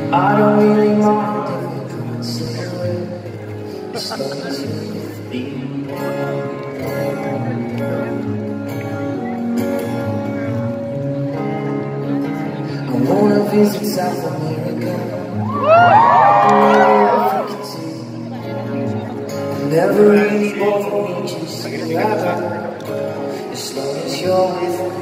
I don't really mind if you can't stay away, as long as you're with me. I wanna visit South America, never really bother me, just forever, as long as you're with me.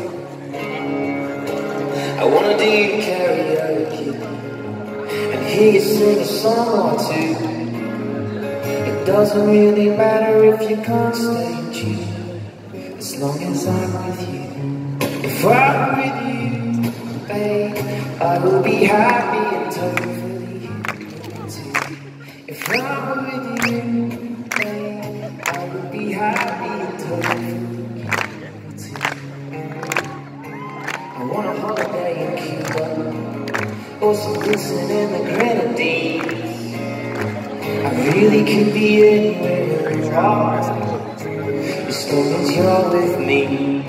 I wanna do karaoke and hear you sing a song or two. It doesn't really matter if you can't stay in tune, as long as I'm with you. If I'm with you, babe, I will be happy and totally too. If I'm with you, babe, I will be happy and totally too. I want a holiday in Cuba, or some glisten in the Grenadines. I really could be anywhere you are, as long as you're with me.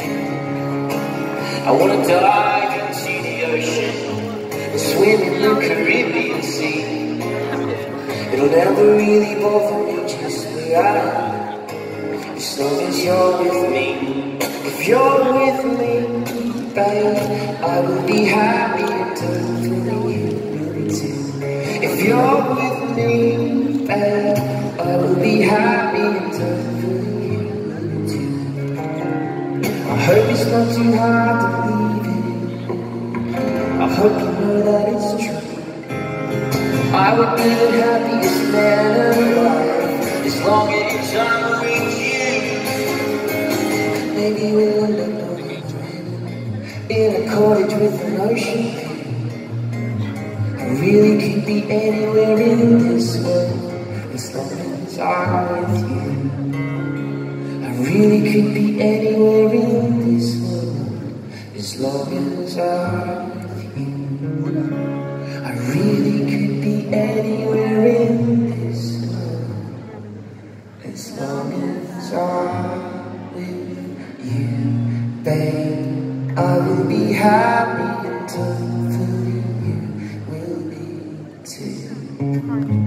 I wanna dive into the ocean and swim in the Caribbean Sea. It'll never really bother me just where I am, as long as you're with me. If you're with me, babe, I will be happy and totally you too. If you're with me, babe, I will be happy and totally you too. I hope it's not too hard to believe in. I hope you know that it's true. I would be the happiest man alive, as long as I'm with you. Maybe we'll end up in a cottage with an ocean view. I really could be anywhere in this world, as long as I'm with you. I really could be anywhere in this world, as long as I'm with you. I really could be anywhere in this world, as long as I'm with you, babe. I will be happy and totally you will be too.